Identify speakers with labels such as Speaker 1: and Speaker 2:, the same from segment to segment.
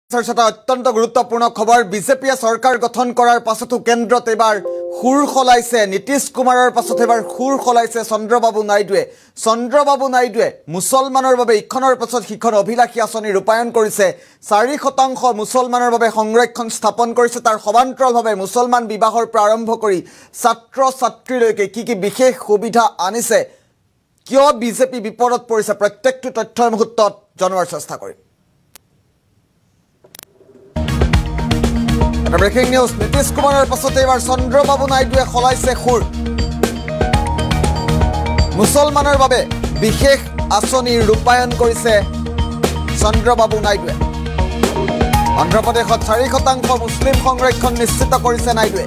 Speaker 1: চৰ্চাত অত্যন্ত গুৰুত্বপূৰ্ণ খবৰ বিজেপিয়ে চৰকাৰ গঠন কৰাৰ পাছতো কেন্দ্ৰত এবাৰ খুৰ খলাইছে নীতিশ কুমাৰৰ পাছত এবাৰ খুৰ খলাইছে চন্দ্ৰবাবু নাইডুৱে মুছলমানৰ বাবে ইখনৰ পাছত সিখন অভিলাষী আঁচনি ৰূপায়ণ কৰিছে 4% মুছলমানৰ বাবে সংৰক্ষণ স্থাপন কৰিছে তাৰ সমান্তৰালভাৱে মুছলমান বিবাহৰ প্ৰাৰম্ভ কৰি ছাত্ৰ ছাত্ৰীলৈকে কি বিশেষ সুবিধা আনিছে কিয় বিজেপি বিপদত পৰিছে প্ৰত্যেকটো তথ্যৰ মুহূৰ্তত জনোৱাৰ চেষ্টা কৰিম Breaking news, Nitish Kumarar pasote ebar Chandrababu Naiduwe kholaise khur. Musolmaner babe bishesh asoni rupayon korise Chandrababu Naiduwe. Andhra Pradeshot 4% Muslim সংৰক্ষণ নিশ্চিত কৰিছে নাইডুৱে।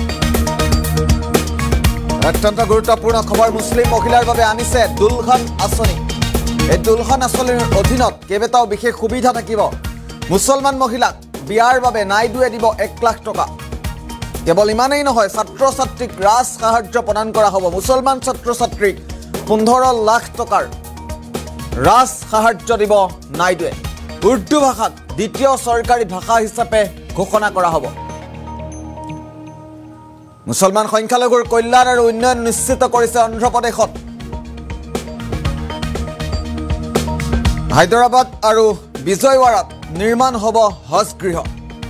Speaker 1: অত্যন্ত গুৰুত্বপূৰ্ণ খবৰ মুছলিম মহিলাৰ বাবে আনিছে দুলহান আঁচনি। এই দুলহান আঁচনিৰ অধীনত কেইবাটাও বিশেষ সুবিধা থাকিব মুছলমান মহিলাক বিয়াৰ বাবে নাইডুৱে দিব 1 লাখ টকা কেৱল ইমানেই নহয় ছাত্ৰ ছাত্ৰীক ৰাজ সাহায্য প্ৰদান কৰা হ'ব মুছলমান ছাত্ৰ ছাত্ৰীক 15 লাখ টকাৰ ৰাজ সাহায্য দিব নাইডুৱে উৰ্দু ভাষাক দ্বিতীয় চৰকাৰী ভাষা হিচাপে ঘোষণা কৰা হ'ব মুছলমান সংখ্যালঘুৰ কল্যাণ আৰু উন্নয়ন নিশ্চিত কৰিছে অন্ধ্ৰ প্ৰদেশত হায়দৰাবাদ আৰু বিজয়ৱাড়াত নিৰ্মাণ হ'ব হজ গৃহ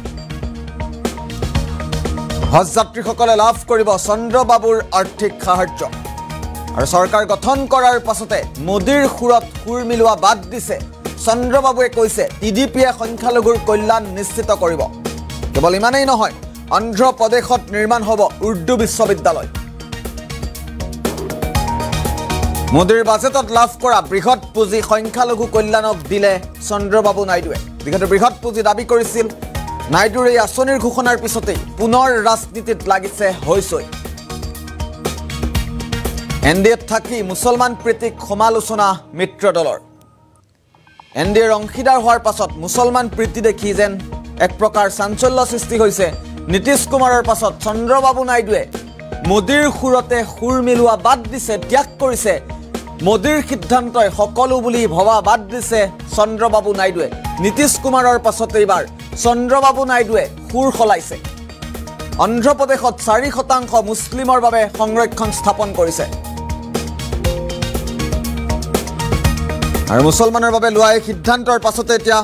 Speaker 1: হজ যাত্ৰীসকলে লাভ কৰিব চন্দ্ৰবাবুৰ আৰ্থিক সাহায্য আৰু চৰকাৰ গঠন কৰাৰ পাছতে মোদীৰ সুৰত সুৰ মিলোৱা বাদ দিছে চন্দ্ৰবাবুৱে কৈছে টিডিপিয়ে সংখ্যালঘুৰ কল্যাণ নিশ্চিত কৰিব কেৱল ইমানেই নহয় অন্ধ্ৰ প্ৰদেশত নিৰ্মাণ হ'ব উৰ্দু বিশ্ববিদ্যালয় মোদীৰ বাজেটত লাভ কৰা বৃহৎ পুঁজি সংখ্যালঘু কল্যাণক দিলে চন্দ্ৰবাবু নাইডুৱে যিহেতু বৃহৎ পুঁজি দাবী কৰিছিল নাইডুৰ এই আঁচনিৰ ঘোষণাৰ পিছতেই পুনৰ ৰাজনীতিত লাগিছে হৈছৈ এনডিএত থাকি মুছলমান প্ৰীতিক সমালোচনা মিত্ৰ দলৰ এনডিএৰ অংশীদাৰ হোৱাৰ পাছত মুছলমান প্ৰীতি দেখি যেন এক প্ৰকাৰ চাঞ্চল্য সৃষ্টি হৈছে নীতিশ কুমাৰৰ পাছত চন্দ্ৰবাবু নাইডুৱে মোদীৰ সুৰতে সুৰ মিলোৱা বাদ দিছে ত্যাগ কৰিছে মোদীৰ সিদ্ধান্তই সকলো বুলি ভবা বাদ দিছে চন্দ্ৰবাবু নাইডুৱে নীতিশ কুমাৰৰ পাছতে এবাৰ চন্দ্ৰবাবু নাইডুৱে সুৰ খলাইছে অন্ধ্ৰ প্ৰদেশত 4% মুছলিমৰ বাবে সংৰক্ষণ স্থাপন কৰিছে আৰু মুছলমানৰ বাবে লোৱা এই সিদ্ধান্তৰ পাছতে এতিয়া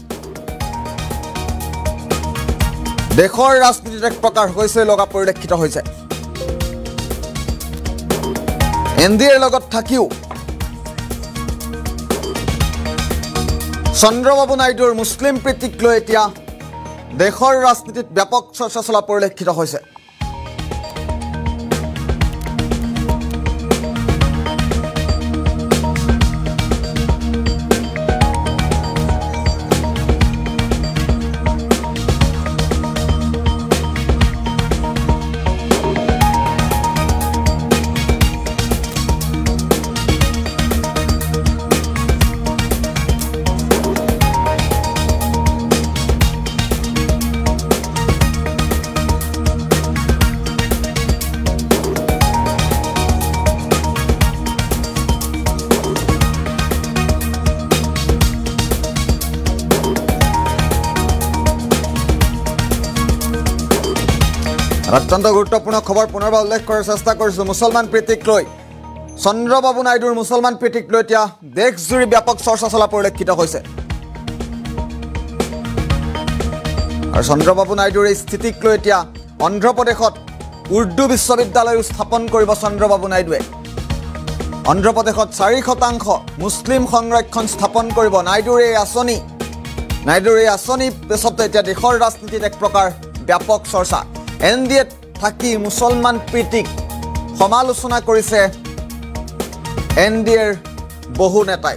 Speaker 1: দেশৰ ৰাজনীতিত এক প্ৰকাৰ হৈছে লগা পৰিলক্ষিত হৈছে এনডিএৰ লগত থাকিও চন্দ্ৰবাবু নাইডুৰ মুছলিম প্ৰীতিক লৈ এতিয়া দেশৰ ৰাজনীতিত ব্যাপক চৰ্চা চলা পৰিলক্ষিত হৈছে অত্যন্ত গুৰুত্বপূৰ্ণ খবৰ পুনৰবাৰ উল্লেখ কৰাৰ চেষ্টা কৰিছোঁ মুছলমান প্ৰীতিক লৈ চন্দ্ৰবাবু নাইডুৰ মুছলমান প্ৰীতিক লৈ এতিয়া দেশজুৰি ব্যাপক চৰ্চা চলা পৰিলক্ষিত হৈছে আৰু চন্দ্ৰবাবু নাইডুৰ এই স্থিতিক লৈ এতিয়া অন্ধ্ৰ প্ৰদেশত উৰ্দু বিশ্ববিদ্যালয় স্থাপন কৰিব চন্দ্ৰবাবু নাইডুৱে অন্ধ্ৰ প্ৰদেশত 4% মুছলিম সংৰক্ষণ স্থাপন কৰিব নাইডুৰ এই আঁচনি পিছতে এতিয়া দেশৰ ৰাজনীতিত এক প্ৰকাৰ ব্যাপক চৰ্চা এনডিএত থাকি মুছলমান প্ৰীতিক সমালোচনা কৰিছে এনডিএৰ বহু নেতাই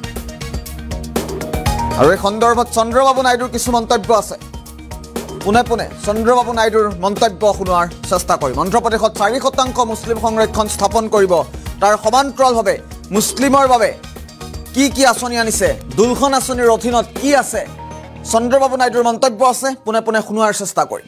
Speaker 1: আৰু এই সন্দৰ্ভত চন্দ্ৰবাবু নাইডুৰ কিছু মন্তব্য আছে পুনে চন্দ্ৰবাবু নাইডুৰ মন্তব্য শুনোৱাৰ চেষ্টা কৰিম অন্ধ্ৰ প্ৰদেশত 4% মুছলিম সংৰক্ষণ স্থাপন কৰিব তাৰ সমান্তৰালভাৱে মুছলিমৰ বাবে কি আঁচনি আনিছে দুলখন আঁচনিৰ অধীনত কি আছে চন্দ্ৰবাবু নাইডুৰ মন্তব্য আছে পুনে শুনোৱাৰ চেষ্টা কৰিম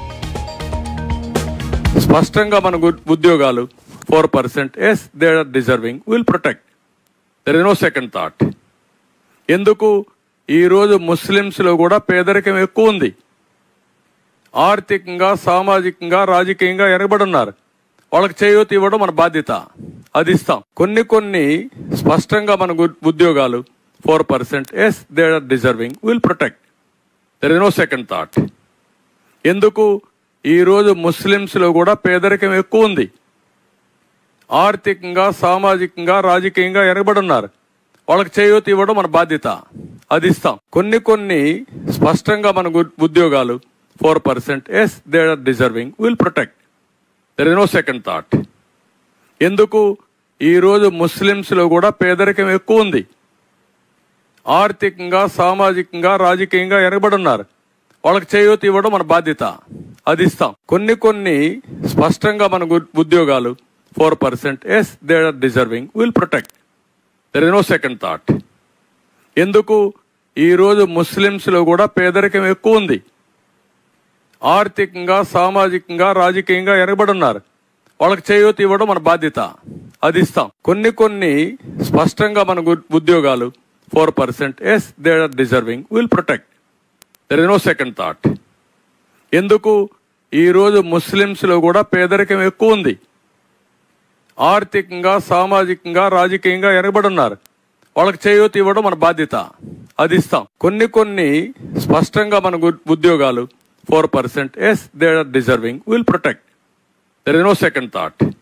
Speaker 2: స్పష్టంగా మన ఉద్యోగాలు 4% yes they are deserving will protect there is no second thought ఎందుకు ఈరోజు ముస్లిమ్స్లో కూడా పేదరికం ఎక్కువ ఉంది. ఆర్థికంగా, సామాజికంగా, రాజకీయంగా వెనకబడి ఉన్నారు. వాళ్ళకి చేయూత ఇవ్వడం మన బాధ్యత, అది ఇస్తాం. కొన్ని స్పష్టంగా మన ఉద్యోగాలు 4%, as they are deserving, will protect. There is no second thought. ఎందుకు ఈరోజు ముస్లిమ్స్లో కూడా పేదరికం ఎక్కువ ఉంది. ఆర్థికంగా, సామాజికంగా, రాజకీయంగా వెనకబడి ఉన్నారు. వాళ్ళకి చేయూత ఇవ్వడం మన బాధ్యత, అది ఇస్తాం. కొన్ని స్పష్టంగా మన ఉద్యోగాలు 4%, as they are deserving, will protect. There is no second thought. ఎందుకు ఈరోజు ముస్లిమ్స్లో కూడా పేదరికం ఎక్కువ ఉంది. ఆర్థికంగా, సామాజికంగా, రాజకీయంగా వెనకబడి ఉన్నారు. వాళ్ళకి చేయూత ఇవ్వడం మన బాధ్యత, అది ఇస్తాం. కొన్ని స్పష్టంగా మన ఉద్యోగాలు 4%, as they are deserving, will protect. There is no second thought. ఎందుకు ఈరోజు ముస్లిమ్స్లో కూడా పేదరికం ఎక్కువ ఉంది. ఆర్థికంగా, సామాజికంగా, రాజకీయంగా వెనకబడి ఉన్నారు. వాళ్ళకి చేయూత ఇవ్వడం మన బాధ్యత, అది ఇస్తాం. కొన్ని స్పష్టంగా మన ఉద్యోగాలు 4%, as they are deserving, will protect. There is no second thought. ఎందుకు ఈరోజు ముస్లిమ్స్లో కూడా పేదరికం ఎక్కువ ఉంది. ఆర్థికంగా, సామాజికంగా, రాజకీయంగా వెనకబడి ఉన్నారు. వాళ్ళకి చేయూత ఇవ్వడం మన బాధ్యత, అది ఇస్తాం. కొన్ని స్పష్టంగా మన ఉద్యోగాలు 4%, as they are deserving, will protect. There is no second thought.